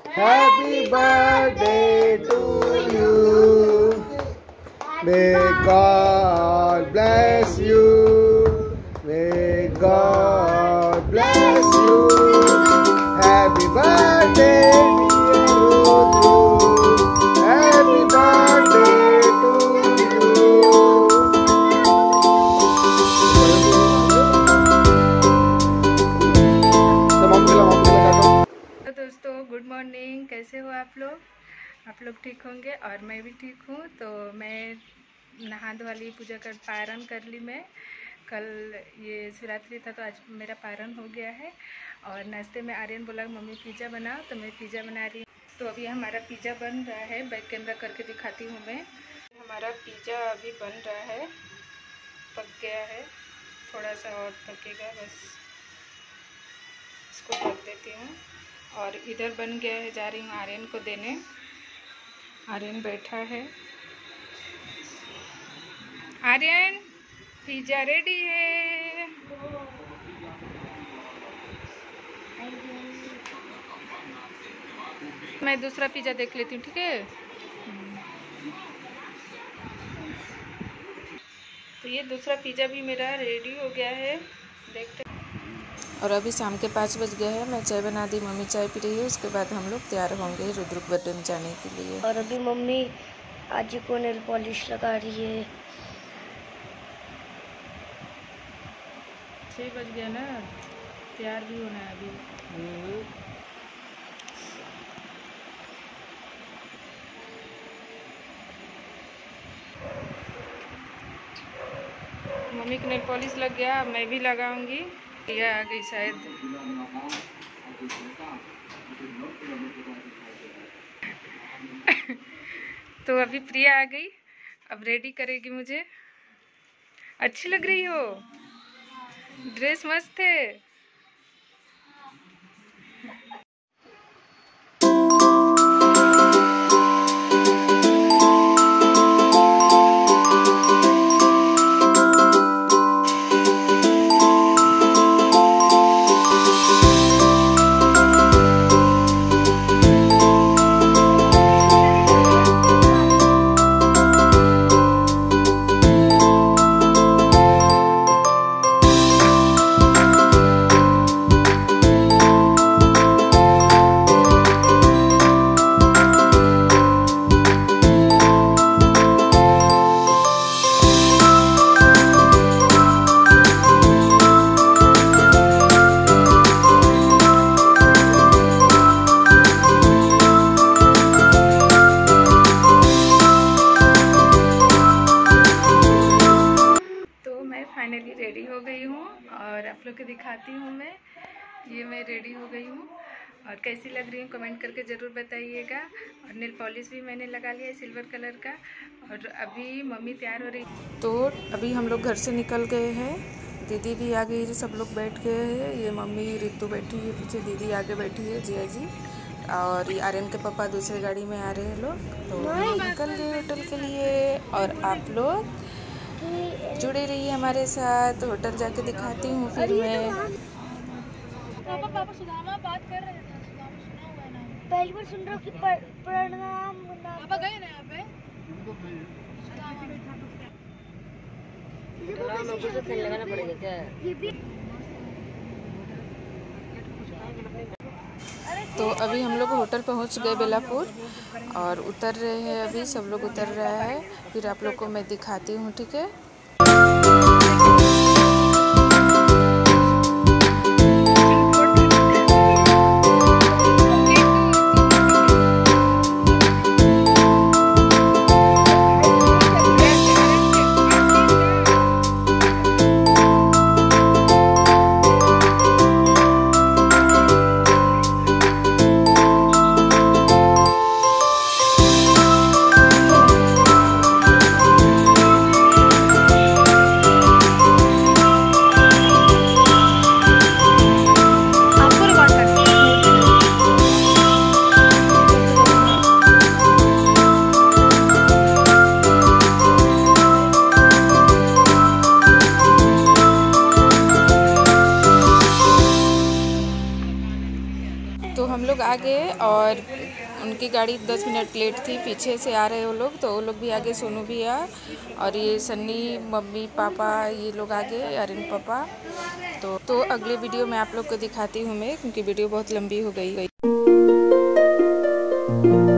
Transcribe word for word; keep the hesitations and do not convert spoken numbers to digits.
Happy birthday to you. May God bless you. May God bless you. Happy birthday, dear Rudru. Happy birthday to you. तो दोस्तों good morning, कैसे हो आप लोग? आप लोग ठीक होंगे और मैं भी ठीक हूँ। तो मैं नहा धोवा ली, पूजा कर पारण कर ली। मैं कल ये शिवरात्रि था तो आज मेरा पारण हो गया है। और नाश्ते में आर्यन बोला मम्मी पिज़्ज़ा बनाओ, तो मैं पिज़्ज़ा बना रही हूँ। तो अभी हमारा पिज़्ज़ा बन रहा है, बैक कैमरा करके दिखाती हूँ मैं। हमारा पिज़्ज़ा अभी बन रहा है, पक गया है, थोड़ा सा और पकेगा बस। इसको ढक देती हूँ। और इधर बन गया है, जा रही हूँ आर्यन को देने। आर्यन बैठा है। आर्यन, पिज़्ज़ा रेडी है। मैं दूसरा पिज़्ज़ा देख लेती हूँ, ठीक है? तो ये दूसरा पिज़्ज़ा भी मेरा रेडी हो गया है, देखते। और अभी शाम के पाँच बज गए हैं। मैं चाय बना दी, मम्मी चाय पी रही है। उसके बाद हम लोग तैयार होंगे रुद्रुक बर्थडे में जाने के लिए। और अभी मम्मी आज को नेल पॉलिश लगा रही है। छः बज गया ना, तैयार भी होना है अभी। मम्मी की नेल पॉलिश लग गया, मैं भी लगाऊंगी। ये आ गई शायद। तो अभी प्रिया आ गई, अब रेडी करेगी मुझे। अच्छी लग रही हो, ड्रेस मस्त है। फाइनली रेडी हो गई हूँ और आप लोग को दिखाती हूँ मैं। ये मैं रेडी हो गई हूँ और कैसी लग रही हूँ कमेंट करके ज़रूर बताइएगा। और नेल पॉलिश भी मैंने लगा लिया है सिल्वर कलर का। और अभी मम्मी तैयार हो रही। तो अभी हम लोग घर से निकल गए हैं, दीदी भी आ गई, सब लोग बैठ गए हैं। ये मम्मी रितु बैठी है पीछे, दीदी आगे बैठी है, जिया जी। और ये आर्यन के पापा दूसरे गाड़ी में आ रहे हैं लोग। तो निकल गए होटल के लिए। और आप लोग जुड़े रहिए हमारे साथ, होटल जाके दिखाती हूँ फिर मैं। पापा पापा सुदामा बात कर रहे थे, सुदामा सुना हुआ है नाम, पहली बार सुन रहा हूँ कि प्रणाम। पापा गए ना यहाँ पे सुदामा लगाना पड़ेगा क्या? ये भी। तो अभी हम लोग होटल पहुंच गए बेलापुर और उतर रहे हैं। अभी सब लोग उतर रहा है, फिर आप लोग को मैं दिखाती हूँ, ठीक है? आ गए और उनकी गाड़ी दस मिनट लेट थी, पीछे से आ रहे वो लोग, तो वो लोग भी आगे, सोनू भी आ, और ये सन्नी मम्मी पापा ये लोग आगे, अरिन पापा। तो तो अगले वीडियो में आप लोग को दिखाती हूँ मैं, क्योंकि वीडियो बहुत लंबी हो गई।